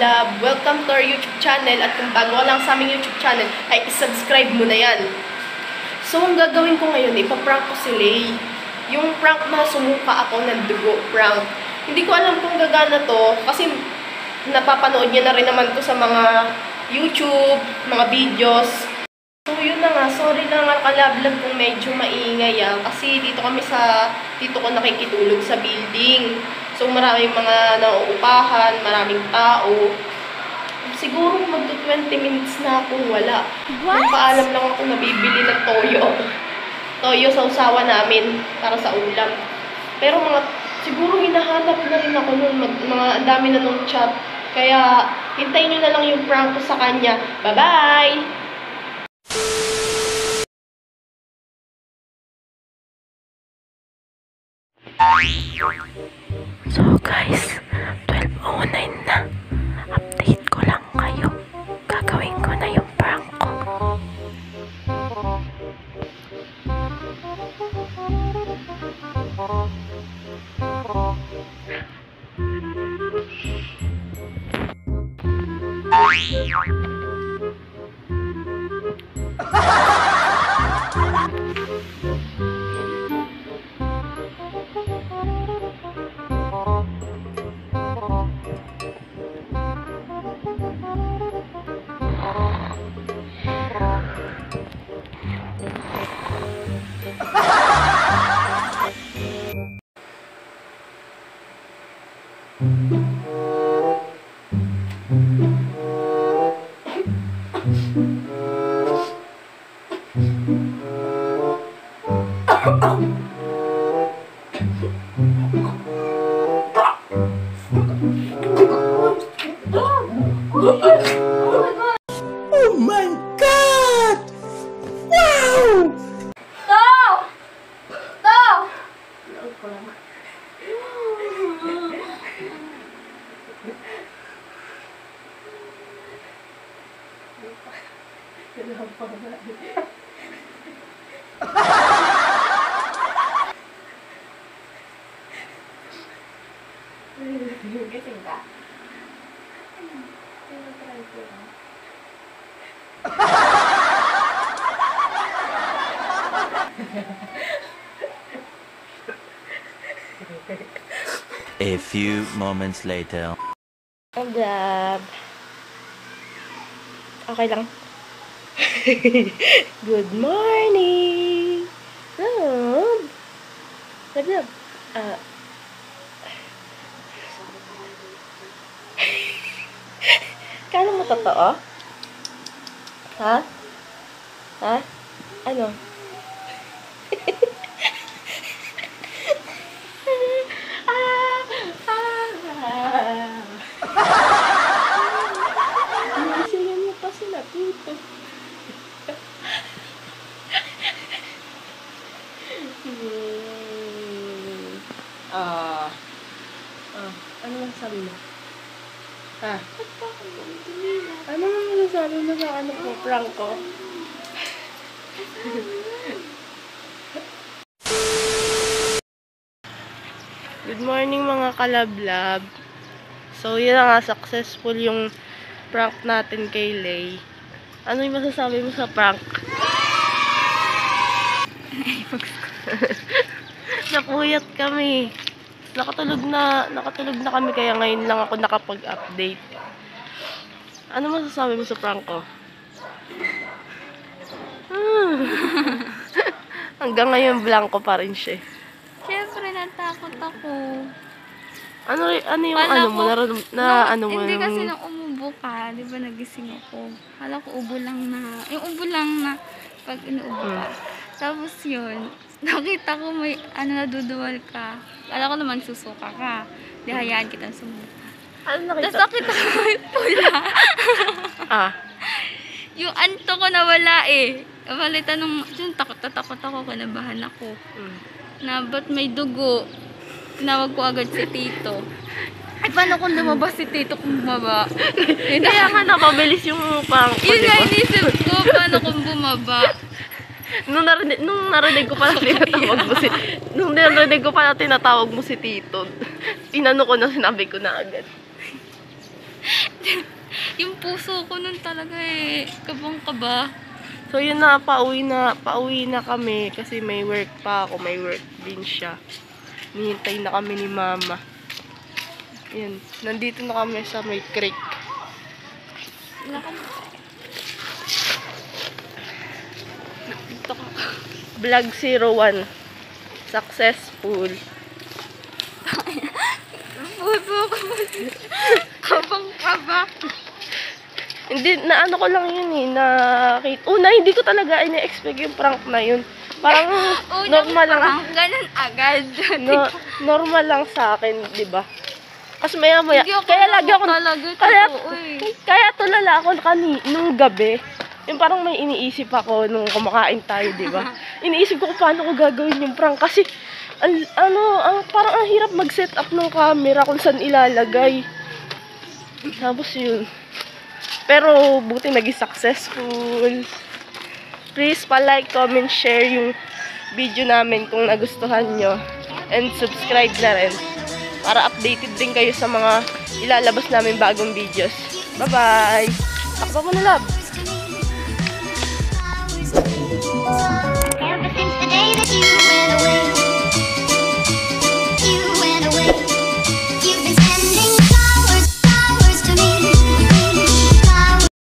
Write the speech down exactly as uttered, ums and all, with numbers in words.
Kalablab! Welcome to our YouTube channel at kung bago ka lang sa aming YouTube channel ay isubscribe mo na yan. So, ang gagawin ko ngayon, ipaprank ko si Lay. Yung prank na sumuka ako ng dugo prank. Hindi ko alam kung gagana to kasi napapanood niya na rin naman to sa mga YouTube, mga videos. So, yun na nga. Sorry na nga Kalablab kung medyo maingay ah. Kasi dito kami sa, dito ko nakikitulog sa building. So, maraming mga nauupahan, maraming tao. Siguro magto twenty minutes na akong wala. What? Nagpaalam lang ako na bibili ng toyo. Toyo sa usawa namin para sa ulam. Pero mga, siguro hinahanap na rin ako nun. Mag, mga ang dami na nung chat. Kaya, hintayin nyo na lang yung prank ko sa kanya. Bye-bye! So guys, twelve oh nine na. Update ko lang kayo. Gagawin ko na yung prank ko. Oh my God! Wow! To! To! Gising ka? Tinatry ko lang. A few moments later. Kalablab. Okay lang. Good morning! Love! Kalablab. Ah. Kala mo totoo? Ha? Ha? Ano? ah! Ah! Nagisingan mo pa sila, tito. hmm. Ah. Ah. Ano lang sabi mo? Ha? Ano mo masasabi mo sa ano ko, prank ko? Good morning mga Kalablab. So yun na nga, successful yung prank natin kay Lay. Ano yung masasabi mo sa prank? Napuyat kami. Nakatulog na, nakatulog na kami kaya ngayon lang ako nakapag-update. Ano masasabi mo sa prank ko? Hmm. Hanggang ngayon blanco pa rin siya. Siyempre, natakot ako. Ano ano yung Kala ano ko, mo na, na nung, ano mo? hindi yung... kasi nung umubo ka, di ba nagising ako. Kala ko ubo lang na, yung ubo lang na pag inuubo ka. Hmm. Tapos yun, nakita ko may ano naduduwal ka. Kala ko naman susuka ka. Di hayaan kitang sumuka. Ano nakita? Tapos nakita ko may pula. Ah. Yung anto ko nawala eh. Kapalitan nung, yun, takot na takot ako, kinabahan ako. Hmm. Na ba't may dugo? Tinawag ko agad si Tito. Ay, paano kung lumabas si Tito kung bumaba? Kaya nga napabilis yung prank ko, Yun di nga ba? inisip ko, paano kung bumaba? Nung narinig, nung narinig ko pala tinatawag mo si nung narinig ko pala tinatawag mo si Tito. Tinanong ko na, sinabi ko na agad. Yung puso ko nun talaga eh. Kabang-kaba. So yun na, pauwi na, pauwi na kami kasi may work pa ako, may work din siya. Nihintay na kami ni mama. Yan, nandito na kami sa may creek. Dito ka. Vlog zero one. Successful. Puso ko. Kabang-kaba. Hindi, na ano ko lang yun eh, na una, hindi ko talaga ina-expect yung prank na yun. Parang normal lang. Parang ganun agad. No, normal lang sa akin, di ba? Kasi maya maya, Hindi ako kaya lagi ako, talaga, kaya, totoo eh. kaya tulala ako kani, nung gabi, yung parang may iniisip ako nung kumakain tayo, di ba? Iniisip ko kung paano ko gagawin yung prank kasi, al, ano, ang, parang ang hirap mag-set up ng camera kung saan ilalagay. Tapos yun. Pero buti naging successful. Please pa-like, comment, share yung video namin kung nagustuhan nyo. And subscribe na rin. Para updated din kayo sa mga ilalabas namin bagong videos. Bye-bye! Takbo mo na, love!